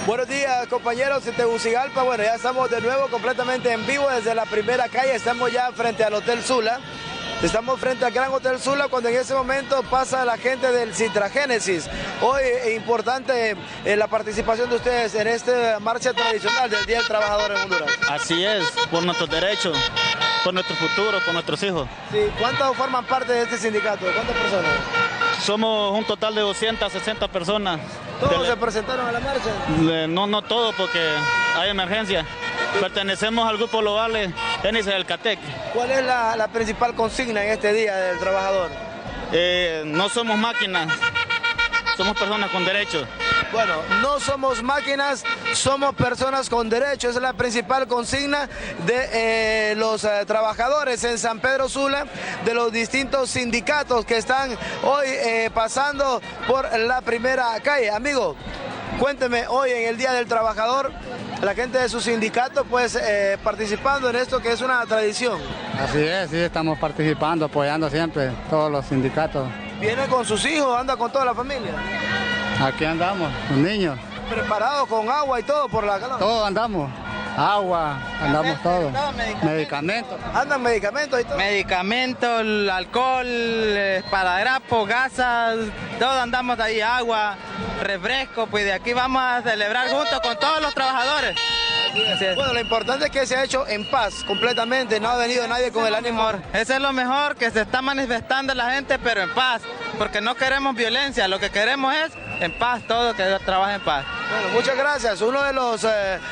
Buenos días, compañeros de Tegucigalpa. Bueno, ya estamos de nuevo completamente en vivo desde la primera calle. Estamos ya frente al Hotel Sula. Estamos frente al Gran Hotel Sula cuando en ese momento pasa la gente del Citragénesis. Hoy es importante la participación de ustedes en esta marcha tradicional del Día del Trabajador en Honduras. Así es, por nuestros derechos, por nuestro futuro, por nuestros hijos. Sí, ¿cuántos forman parte de este sindicato? ¿Cuántas personas? Somos un total de 260 personas. ¿Todos se presentaron a la marcha? No todos, porque hay emergencia. Pertenecemos al grupo Lobales, Génesis del CATEC. ¿Cuál es la principal consigna en este Día del Trabajador? No somos máquinas, somos personas con derechos. Bueno, no somos máquinas, somos personas con derechos. Esa es la principal consigna de los trabajadores en San Pedro Sula, de los distintos sindicatos que están hoy pasando por la primera calle. Amigo, cuénteme, hoy en el Día del Trabajador, la gente de su sindicato pues participando en esto que es una tradición. Así es, sí, estamos participando, apoyando siempre todos los sindicatos. ¿Viene con sus hijos, anda con toda la familia? Aquí andamos, los niños. ¿Preparados con agua y todo por la calor? Todos andamos, agua, andamos todos. Medicamentos. ¿Andan medicamentos y todo? Medicamentos, alcohol, esparadrapo, gasas, todo andamos ahí, agua, refresco, pues de aquí vamos a celebrar juntos con todos los trabajadores. Bueno, lo importante es que se ha hecho en paz, completamente, no ha venido nadie con el ánimo. Eso es lo mejor, que se está manifestando la gente, pero en paz, porque no queremos violencia, lo que queremos es en paz, todo que trabaje en paz. Bueno, muchas gracias. Uno de los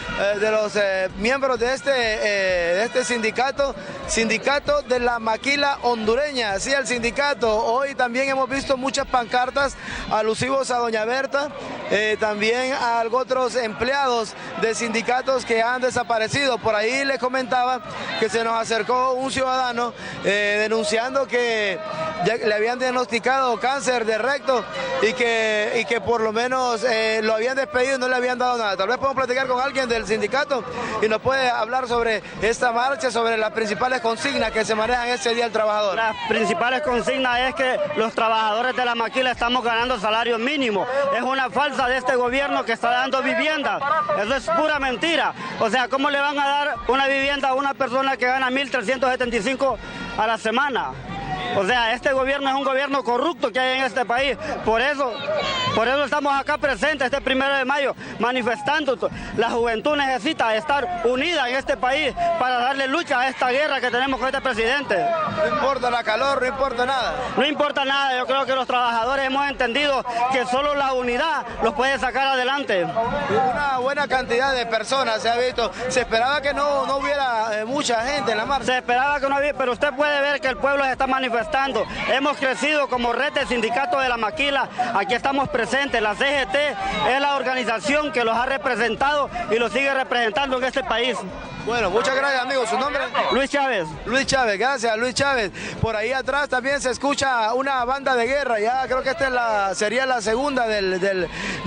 miembros de este sindicato de la maquila hondureña, sí, el sindicato. Hoy también hemos visto muchas pancartas alusivos a Doña Berta, también a otros empleados de sindicatos que han desaparecido. Por ahí les comentaba que se nos acercó un ciudadano denunciando que ya le habían diagnosticado cáncer de recto y que por lo menos lo habían despedido y no le habían dado nada. Tal vez podemos platicar con alguien del sindicato y nos puede hablar sobre esta marcha, sobre las principales consignas que se manejan ese Día del Trabajador. Las principales consignas es que los trabajadores de la maquila estamos ganando salario mínimo. Es una falsa de este gobierno que está dando vivienda. Eso es pura mentira. O sea, ¿cómo le van a dar una vivienda a una persona que gana 1.375 a la semana? O sea, este gobierno es un gobierno corrupto que hay en este país. Por eso estamos acá presentes este 1 de mayo, manifestando. La juventud necesita estar unida en este país para darle lucha a esta guerra que tenemos con este presidente. No importa la calor, no importa nada. No importa nada, yo creo que los trabajadores hemos entendido que solo la unidad los puede sacar adelante. Una buena cantidad de personas se ha visto. Se esperaba que no hubiera mucha gente en la marcha. Se esperaba que no hubiera, pero usted puede ver que el pueblo se está manifestando. Hemos crecido como red del sindicato de la maquila, aquí estamos presentes, la CGT es la organización que los ha representado y los sigue representando en este país. Bueno, muchas gracias, amigo. ¿Su nombre? Luis Chávez. Luis Chávez, gracias, Luis Chávez. Por ahí atrás también se escucha una banda de guerra, ya creo que esta sería la segunda de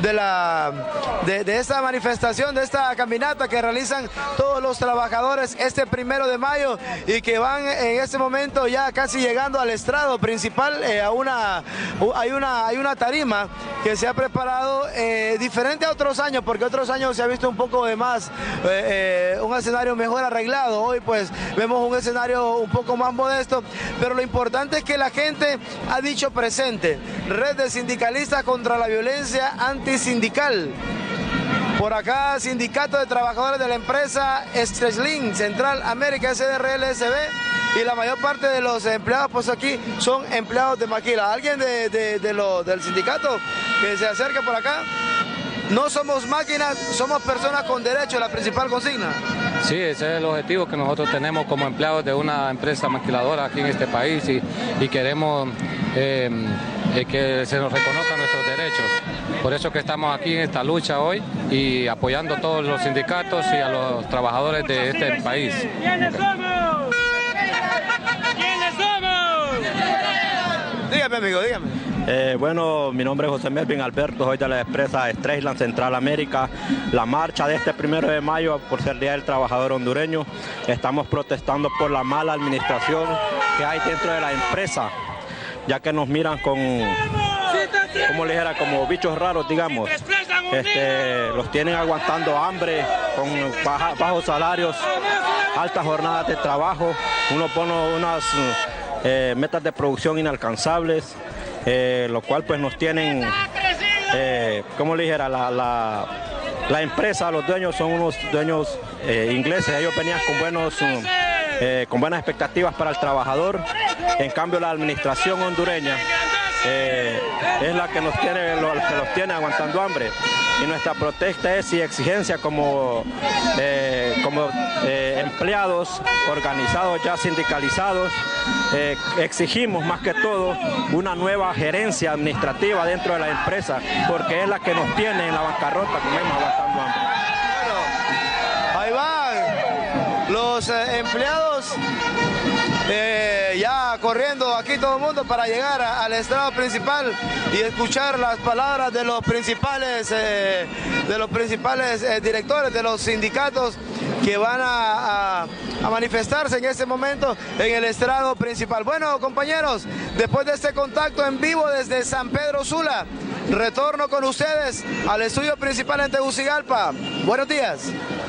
esta manifestación, de esta caminata que realizan todos los trabajadores este 1 de mayo y que van en este momento ya casi llegando al estrado principal. Hay una tarima que se ha preparado diferente a otros años, porque otros años se ha visto un poco de más, un escenario mejor arreglado. Hoy pues vemos un escenario un poco más modesto, pero lo importante es que la gente ha dicho presente. Red de sindicalistas contra la violencia antisindical. Por acá, Sindicato de Trabajadores de la empresa Streslin, Central América SDRL-SB, y la mayor parte de los empleados pues aquí son empleados de maquila. ¿Alguien del sindicato que se acerque por acá? No somos máquinas, somos personas con derechos, la principal consigna. Sí, ese es el objetivo que nosotros tenemos como empleados de una empresa maquiladora aquí en este país y queremos que se nos reconozcan nuestros derechos. Por eso que estamos aquí en esta lucha hoy y apoyando a todos los sindicatos y a los trabajadores de este país. ¿Quiénes somos? ¿Quiénes somos? Dígame, amigo, dígame. Bueno, mi nombre es José Melvin Alberto, soy de la empresa Streisland Central América. La marcha de este 1 de mayo por ser Día del Trabajador hondureño, estamos protestando por la mala administración que hay dentro de la empresa, ya que nos miran con como le dijera, como bichos raros, digamos. Los tienen aguantando hambre, con bajos salarios, altas jornadas de trabajo. Uno pone unas metas de producción inalcanzables, lo cual pues nos tienen, como le dijera, la empresa, los dueños son unos dueños ingleses. Ellos venían con buenas expectativas para el trabajador. En cambio, la administración hondureña es la que los tiene aguantando hambre. Y nuestra protesta y exigencia como empleados organizados, ya sindicalizados, exigimos más que todo una nueva gerencia administrativa dentro de la empresa, porque es la que nos tiene en la bancarrota, como hemos aguantando hambre. Bueno, ahí van los empleados ya corriendo aquí todo el mundo para llegar al estrado principal y escuchar las palabras de los principales directores de los sindicatos que van a manifestarse en este momento en el estrado principal. Bueno, compañeros, después de este contacto en vivo desde San Pedro Sula, retorno con ustedes al estudio principal en Tegucigalpa. Buenos días.